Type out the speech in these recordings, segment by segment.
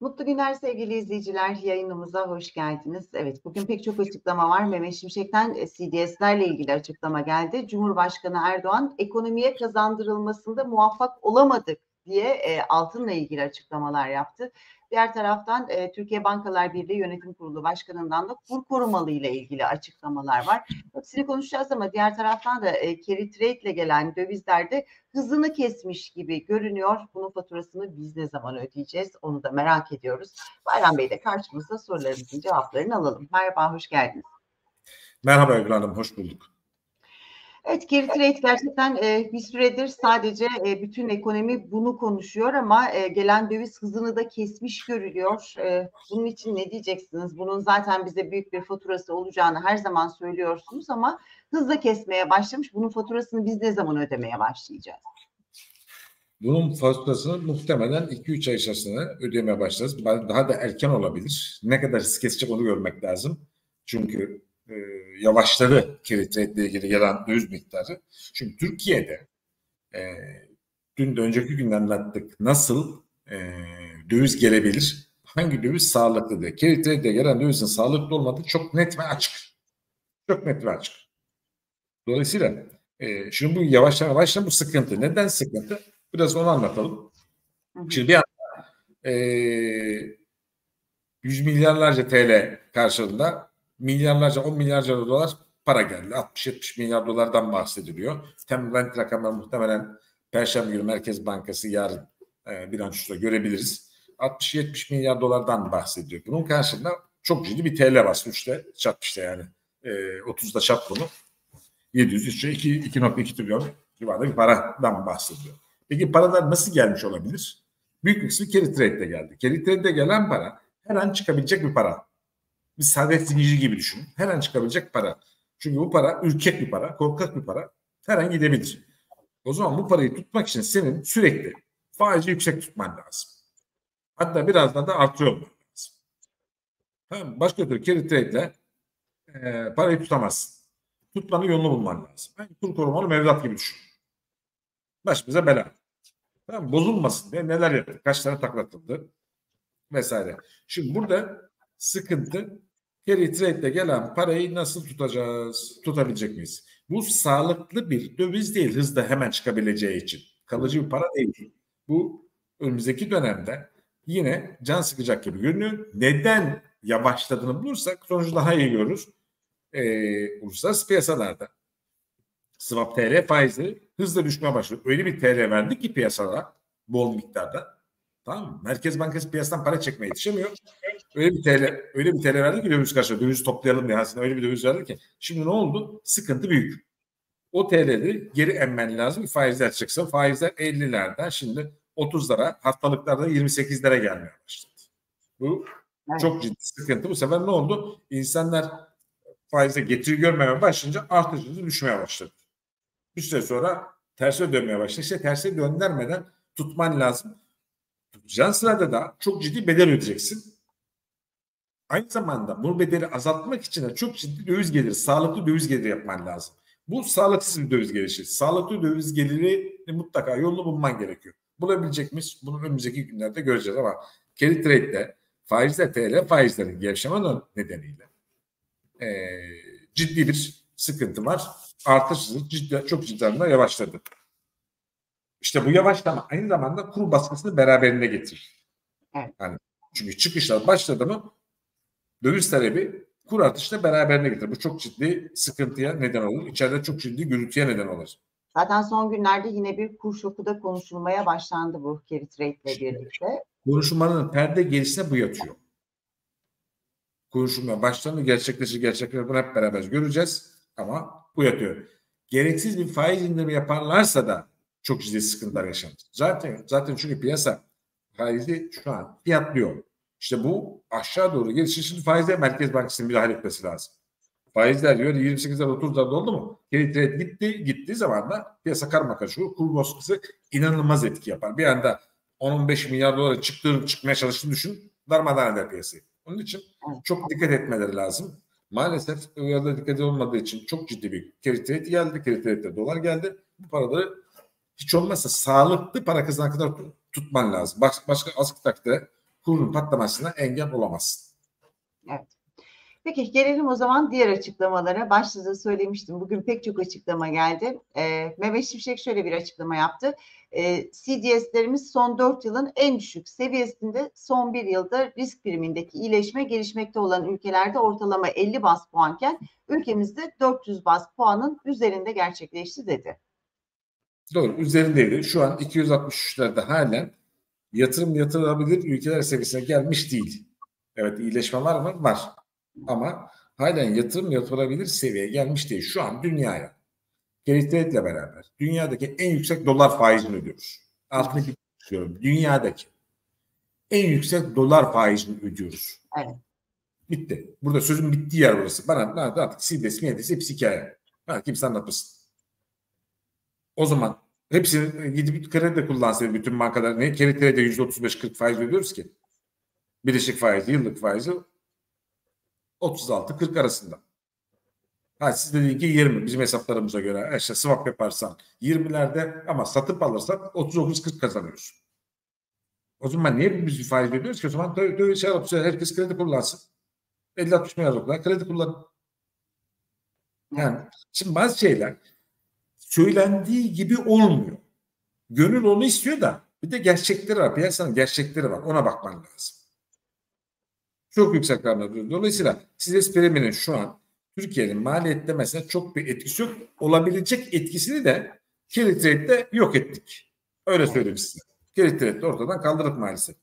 Mutlu günler sevgili izleyiciler. Yayınımıza hoş geldiniz. Evet, bugün pek çok açıklama var. Mehmet Şimşek'ten CDS'lerle ilgili açıklama geldi. Cumhurbaşkanı Erdoğan ekonomiye kazandırılmasında muvaffak olamadık diye altınla ilgili açıklamalar yaptı. Diğer taraftan Türkiye Bankalar Birliği Yönetim Kurulu Başkanı'ndan da kur korumalı ile ilgili açıklamalar var. Hepsini konuşacağız ama diğer taraftan da carry trade ile gelen dövizlerde hızını kesmiş gibi görünüyor. Bunun faturasını biz ne zaman ödeyeceğiz? Onu da merak ediyoruz. Bayram Bey de karşımızda sorularımızın cevaplarını alalım. Merhaba, hoş geldiniz. Merhaba Ebru Hanım, hoş bulduk. Evet, carry trade gerçekten bir süredir sadece bütün ekonomi bunu konuşuyor ama gelen döviz hızını da kesmiş görülüyor. Bunun için ne diyeceksiniz? Bunun zaten bize büyük bir faturası olacağını her zaman söylüyorsunuz ama hızla kesmeye başlamış. Bunun faturasını biz ne zaman ödemeye başlayacağız? Bunun faturasını muhtemelen 2-3 ay içerisinde ödemeye başlarız. Daha da erken olabilir. Ne kadar hız kesecek onu görmek lazım. Çünkü yavaşladı carry trade ile ilgili gelen döviz miktarı. Çünkü Türkiye'de dün de önceki gün anlattık nasıl döviz gelebilir, hangi döviz sağlıklı diye. Carry trade ile gelen dövizin sağlıklı olmadığı çok net ve açık. Çok net ve açık. Dolayısıyla şimdi bu yavaştan bu sıkıntı. Neden sıkıntı? Biraz onu anlatalım. Şimdi bir anda 100 milyarlarca TL karşılığında milyarlarca, 10 milyarca dolar para geldi. 60-70 milyar dolardan bahsediliyor. Temel rakamlar muhtemelen Perşembe günü Merkez Bankası yarın bilançoda görebiliriz. 60-70 milyar dolardan bahsediyor. Bunun karşılığında çok ciddi bir TL var. 3'te çarp işte yani. 30'da çarp bunu. 2.2 trilyon civarında bir paradan bahsediyor. Peki paralar nasıl gelmiş olabilir? Büyük bir kısmı carry trade'de geldi. Carry trade'de gelen para her an çıkabilecek bir para. Bir servet zinciri gibi düşünün. Her an çıkabilecek para. Çünkü bu para ürkek bir para, korkak bir para. Her an gidebilir. O zaman bu parayı tutmak için senin sürekli faizi yüksek tutman lazım. Hatta birazdan da artırıyor olman lazım. Tamam, başka türlü carry trade'le parayı tutamazsın. Tutmanın yolunu bulman lazım. Yani kur korumalı mevduat gibi düşün. Başımıza bela. Tamam, bozulmasın diye neler yaptık? Kaç tane taklatıldı? Vesaire. Şimdi burada sıkıntı carry trade'de gelen parayı nasıl tutacağız? Tutabilecek miyiz? Bu sağlıklı bir döviz değil hızla hemen çıkabileceği için. Kalıcı bir para değil. Bu önümüzdeki dönemde yine can sıkacak gibi görünüyor. Neden yavaşladığını bulursak sonucu daha iyi görürüz. Uluslararası piyasalarda swap TL faizleri hızla düşmeye başlıyor. Öyle bir TL verdi ki piyasalara bol miktarda. Tamam mı? Merkez Bankası piyasadan para çekmeye yetişemiyor. Öyle bir TL verdi ki döviz karşılığında. Döviz toplayalım diye aslında öyle bir döviz verdi ki. Şimdi ne oldu? Sıkıntı büyük. O TL'leri geri emmen lazım. Faizler çıksa faizler 50'lerden şimdi 30'lara haftalıklarda 28'lere gelmeye başladı. Bu çok ciddi sıkıntı. Bu sefer ne oldu? İnsanlar faize getiri görmemeye başlayınca artış hızı düşmeye başladı. Bir süre sonra terse dönmeye başladı. İşte terse döndürmeden tutman lazım. Tutacağın sırada da çok ciddi bedel ödeyeceksin. Aynı zamanda bu bedeli azaltmak için de çok ciddi döviz geliri, sağlıklı döviz geliri yapman lazım. Bu sağlıksız bir döviz gelişi. Sağlıklı döviz geliri mutlaka yolunu bulman gerekiyor. Bulabilecek miyiz? Bunu önümüzdeki günlerde göreceğiz ama carry trade'de faizler TL faizlerin gevşeme nedeniyle ciddi bir sıkıntı var. Artış hızı çok ciddi anlamda yavaşladı. İşte bu yavaşlama aynı zamanda kur baskısını beraberinde getirir. Evet. Yani çünkü çıkışlar başladı mı döviz talebi kur artışla beraberinde getirir. Bu çok ciddi sıkıntıya neden olur. İçeride çok ciddi gürültüye neden olur. Zaten son günlerde yine bir kur şoku da konuşulmaya başlandı bu carry trade ile birlikte. Konuşmanın perde gerisine bu yatıyor. Konuşulmaya başlandı. Gerçekleşir bunu hep beraber göreceğiz. Ama bu yatıyor. Gereksiz bir faiz indirimi yaparlarsa da çok ciddi sıkıntılar yaşanır. Zaten çünkü piyasa faizi şu an fiyatlıyor. İşte bu aşağı doğru gelişir. Şimdi faizler Merkez Bankası'nın müdahale etmesi lazım. Faizler diyor 28'ler 30'lar oldu mu? Carry trade gittiği zaman da piyasa karmakarışık olur. Kur baskısı inanılmaz etki yapar. Bir anda 10-15 milyar dolara çıkmaya çalıştığını düşün. Darmadağın eder piyasayı. Onun için çok dikkat etmeleri lazım. Maalesef uyarıda dikkat olmadığı için çok ciddi bir carry trade geldi. Carry trade'de dolar geldi. Bu paraları hiç olmazsa sağlıklı para kazanana kadar tutman lazım. Başka askı takdirde kurun patlamasına engel olamazsın. Evet. Peki gelelim o zaman diğer açıklamalara. Başta da söylemiştim. Bugün pek çok açıklama geldi. Mehmet Şimşek şöyle bir açıklama yaptı. CDS'lerimiz son 4 yılın en düşük seviyesinde, son 1 yılda risk primindeki iyileşme gelişmekte olan ülkelerde ortalama 50 baz puanken ülkemizde 400 baz puanın üzerinde gerçekleşti dedi. Doğru, üzerindeydi. Şu an 263'lerde halen yatırım yatırılabilir ülkeler seviyesine gelmiş değil. Evet, iyileşme var mı? Var. Ama halen yatırım yapılabilir seviyeye gelmiş değil. Şu an dünyaya Keritrade beraber dünyadaki en yüksek dolar faizini ödüyoruz. Altını tutuyorum. Dünyadaki en yüksek dolar faizini ödüyoruz. Evet. Bitti. Burada sözün bittiği yer burası. Bana artık CDS, MDS hepsi hikaye. Kimse anlatmasın. O zaman hepsini gidip kredi kullansaydı bütün bankalar, ne? Keritrade'de %35-40 faiz ödüyoruz ki. Birleşik faizi, yıllık faizi 36-40 arasında. Siz dediğin ki 20 bizim hesaplarımıza göre işte swap yaparsan 20'lerde ama satıp alırsan 39-40 kazanıyoruz. O zaman niye biz bir faiz veriyoruz ki? O zaman herkes kredi kullansın. 50-60 milyar dolar kredi kullanın. Yani şimdi bazı şeyler söylendiği gibi olmuyor. Gönül onu istiyor da bir de gerçekleri var. Piyasanın gerçekleri var. Ona bakman lazım. Çok yüksek rakamlar. Dolayısıyla CDS priminin şu an Türkiye'nin maliyette mesela çok bir etkisi yok. Olabilecek etkisini de Keritrade'de yok ettik. Öyle söyleyeyim size. Keritrade'de ortadan kaldırdık maalesef.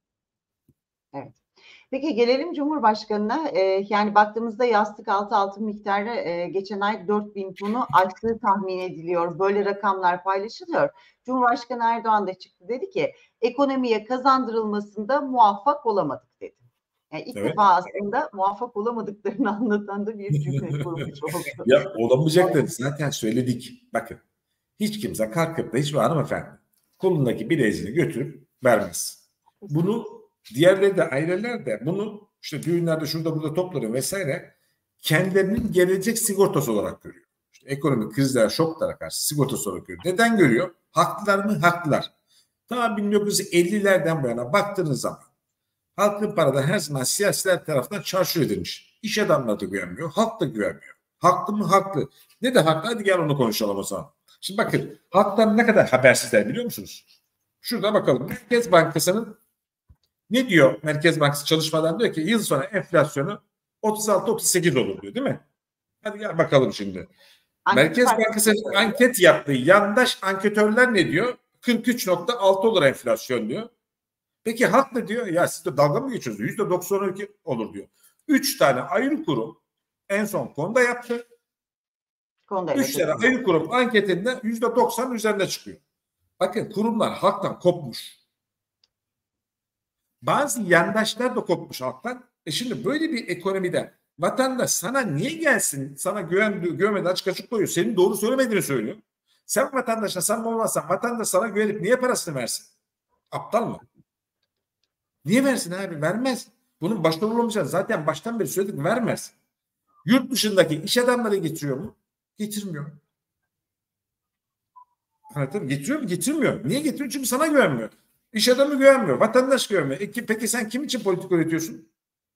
Evet. Peki gelelim Cumhurbaşkanı'na. Yani baktığımızda yastık altı altın miktarı geçen ay 4.000 tonu aştığı tahmin ediliyor. Böyle rakamlar paylaşılıyor. Cumhurbaşkanı Erdoğan da çıktı, dedi ki ekonomiye kazandırılmasında muvaffak olamadık dedi. Yani ilk defa aslında muvaffak olamadıklarını anlatan da bir cümle kurmuş oldu. Ya olamayacak da zaten söyledik. Bakın, hiç kimse kalkıp da hiçbir hanımefendi kolundaki bileziğini götürüp vermez. Bunu diğerleri de, aileler de bunu işte düğünlerde şurada burada toplanıyor vesaire, kendilerinin gelecek sigortası olarak görüyor. İşte ekonomik krizler, şoklara karşı sigortası olarak görüyor. Neden görüyor? Haklılar mı? Haklılar. Ta 1950'lerden bu yana baktığınız zaman halkın paradan her zaman siyasiler tarafından çarşur edilmiş. İş adamları da güvenmiyor, halk da güvenmiyor. Haklı mı? Haklı. Ne de haklı? Hadi gel onu konuşalım o zaman. Şimdi bakın, halktan ne kadar habersizler biliyor musunuz? Şurada bakalım. Merkez Bankası'nın ne diyor? Merkez Bankası çalışmadan diyor ki yıl sonu enflasyonu 36-38 olur diyor, değil mi? Hadi gel bakalım şimdi. Merkez Bankası'nın anket yaptığı yandaş anketörler ne diyor? 43.6 olur enflasyon diyor. Peki halk ne diyor? Ya siz de dalga mı geçiyorsunuz? %92 olur diyor. 3 tane ayrı kurum en son konuda yaptı. 3 tane ayrı kurum anketinde %90 üzerinde çıkıyor. Bakın, kurumlar halktan kopmuş. Bazı yandaşlar da kopmuş halktan. Şimdi böyle bir ekonomide vatandaş sana niye gelsin? Sana güvenmeden açık açık koyuyor. Senin doğru söylemediğini söylüyor. Sen vatandaşla samimi olmazsan vatandaş sana güvenip niye parasını versin? Aptal mı? Niye versin abi? Vermez. Bunun başarılı olmayacağını zaten baştan beri söyledik, vermez. Yurt dışındaki iş adamları getiriyor mu? Getirmiyor. Anladın mı? Getiriyor mu? Getirmiyor. Niye getiriyor? Çünkü sana güvenmiyor. İş adamı güvenmiyor. Vatandaş güvenmiyor. Peki sen kim için politik üretiyorsun?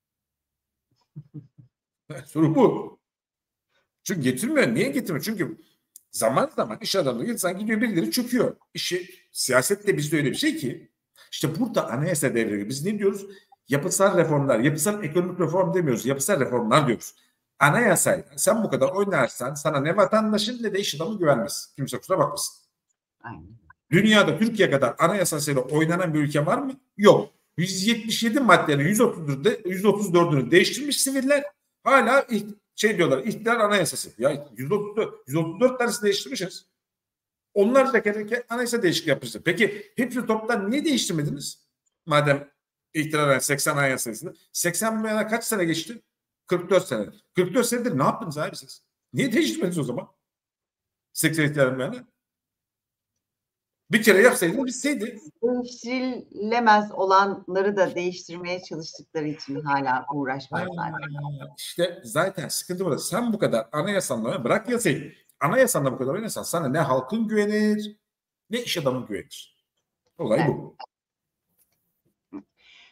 Soru bu. Çünkü getirmiyor. Niye getirmiyor? Çünkü zaman zaman iş adamları insan gidiyor, birileri çöküyor. Siyasette bizde öyle bir şey ki işte burada anayasa devreye. Biz ne diyoruz? Yapısal reformlar, yapısal ekonomik reform demiyoruz. Yapısal reformlar diyoruz. Anayasayla sen bu kadar oynarsan sana ne vatandaşın ne de iş adamı güvenmez. Kimse kusura bakmasın. Aynen. Dünyada Türkiye kadar anayasasıyla oynanan bir ülke var mı? Yok. 177 maddenin 134'ünü değiştirmiş siviller. Hala diyorlar, iktidar anayasası. Ya 134 tanesini değiştirmişiz. Onlarca kere anayasa değişikliği yapmıştır. Peki hepsi toptan niye değiştirmediniz? Madem iktidar 80 anayasasını. 80 yana kaç sene geçti? 44 sene. 44 senedir ne yaptınız abi siz? Niye değiştirmediniz o zaman? 80 iktidar yana. Bir kere yapsaydınız bitseydi. Değiştirilemez olanları da değiştirmeye çalıştıkları için hala uğraşmazlar. İşte zaten sıkıntı burada. Sen bu kadar anayasanla bırak yasayı. Anayasanla bu kadar oynarsan sana ne halkın güvenir ne iş adamı güvenir. Olay bu.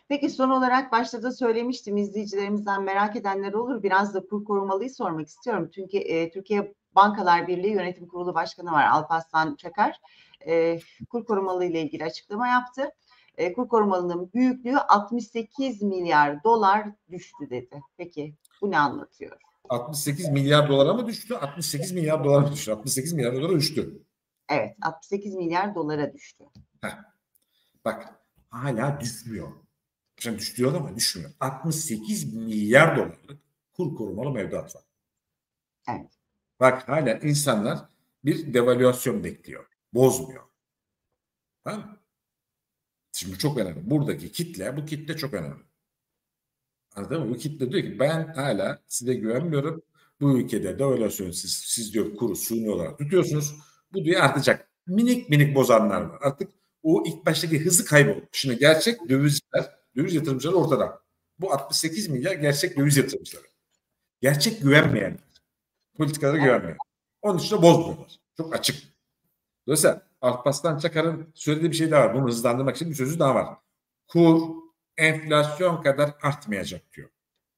Peki son olarak başta da söylemiştim, izleyicilerimizden merak edenler olur. Biraz da kur korumalıyı sormak istiyorum. Çünkü Türkiye Bankalar Birliği Yönetim Kurulu Başkanı var, Alparslan Çakar. Kur korumalı ile ilgili açıklama yaptı. Kur korumalının büyüklüğü 68 milyar dolar düştü dedi. Peki bu ne anlatıyor? 68 milyar dolara mı düştü? 68 milyar dolara mı düştü? 68 milyar dolara düştü. Evet, 68 milyar dolara düştü. Heh. Bak hala düşmüyor. Şimdi düşüyor ama düşmüyor. 68 milyar dolarlık kur korumalı mevduat var. Evet. Bak hala insanlar bir devalüasyon bekliyor. Bozmuyor. Tamam mı? Şimdi çok önemli. Buradaki kitle, bu kitle çok önemli. Anladın mı? Bu kitle diyor ki ben hala size güvenmiyorum. Bu ülkede devalüasyon siz diyor kuru suni olarak tutuyorsunuz. Bu diyor artacak. Minik minik bozanlar var. Artık o ilk baştaki hızı kayboldu. Şimdi gerçek döviz yatırımcıları ortada. Bu 68 milyar gerçek döviz yatırımcıları. Gerçek güvenmeyen, politikalara güvenmeyen. Onun için de bozmuyorlar. Çok açık. Dolayısıyla Alparslan Çakar'ın söylediği bir şey daha var. Bunu hızlandırmak için bir sözü daha var. Kur enflasyon kadar artmayacak diyor.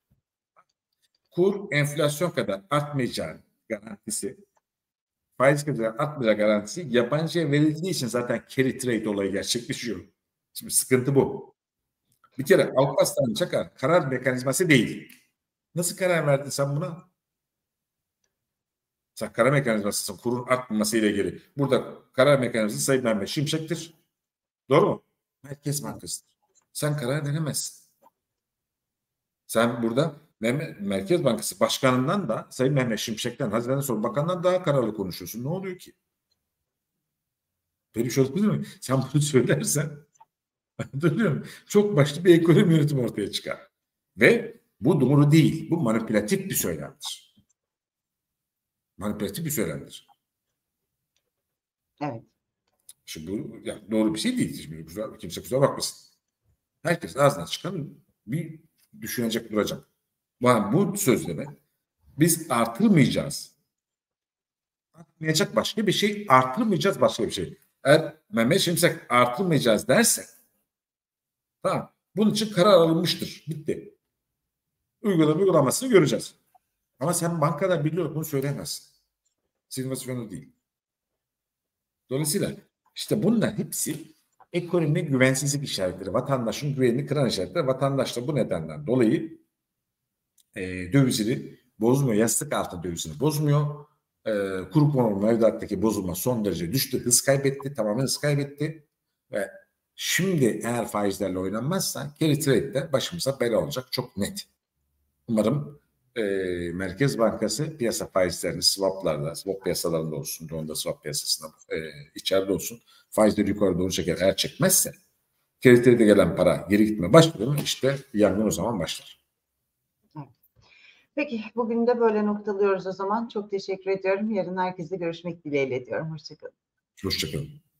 Kur enflasyon kadar artmayacağı garantisi, faiz kadar artmayacağı garantisi yabancıya verildiği için zaten carry trade olayı gerçekleşiyor. Şimdi sıkıntı bu. Bir kere Alparslan Çakar karar mekanizması değil. Nasıl karar verdin sen buna? Sen karar mekanizmasısın kurun artmaması ile ilgili. Burada karar mekanizması Sayın Mehmet Şimşek'tir. Doğru mu? Merkez Bankası'dır. Sen karar veremezsin. Sen burada Merkez Bankası Başkanı'ndan da Sayın Mehmet Şimşek'ten, Hazine Sorun Bakanı'ndan daha kararlı konuşuyorsun. Ne oluyor ki? Böyle bir şey olabilir mi? Sen bunu söylersen anlatabiliyor çok başlı bir ekonomi yönetimi ortaya çıkar. Ve bu doğru değil. Bu manipülatif bir söylemdir. Manipülatif bir söylemdir. Evet. Şimdi bu yani doğru bir şey değil. Şimdi kimse kusura bakmasın. Herkes ağzından çıkan bir düşünecek, duracak. Bu sözleme biz artırmayacağız. Artmayacak başka bir şey, artırmayacağız başka bir şey. Eğer Mehmet Şimşek artırmayacağız derse tamam. Bunun için karar alınmıştır. Bitti. Uygulamasını göreceğiz. Ama sen bankada biliyor bunu söyleyemezsin. Simülasyonu değil. Dolayısıyla işte bunlar hepsi ekonomide güvensizlik işaretleri, vatandaşın güvenini kıran işaretler. Vatandaş da bu nedenden dolayı dövizini bozmuyor. Yastık altı dövizini bozmuyor. Kuru konumu mevduattaki bozulma son derece düştü. Hız kaybetti. Tamamen hız kaybetti. Ve şimdi eğer faizlerle oynanmazsa carry trade'de başımıza bela olacak. Çok net. Umarım Merkez Bankası piyasa faizlerini swaplarda, swap piyasalarında olsun, onda swap piyasasında içeride olsun. Faizleri yukarı doğru çeker. Eğer çekmezse carry trade'e gelen para geri gitmeye başlıyor. İşte yangın o zaman başlar. Peki bugün de böyle noktalıyoruz o zaman. Çok teşekkür ediyorum. Yarın herkesle görüşmek dileğiyle diyorum. Hoşçakalın. Hoşçakalın.